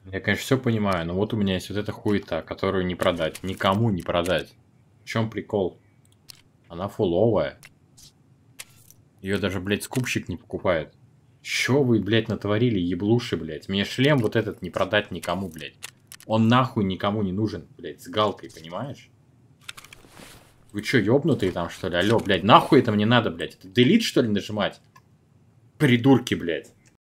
Я, конечно, все понимаю, но вот у меня есть вот эта хуета, которую не продать. Никому не продать. В чем прикол? Она фуловая. Ее даже, блядь, скупщик не покупает. Чё вы, блядь, натворили, еблуши, блядь? Мне шлем вот этот не продать никому, блядь. Он нахуй никому не нужен, блядь, с галкой, понимаешь? Вы чё, ёбнутые там, что ли? Алло, блядь, нахуй это мне надо, блядь? Это делит, что ли, нажимать? Придурки, блядь.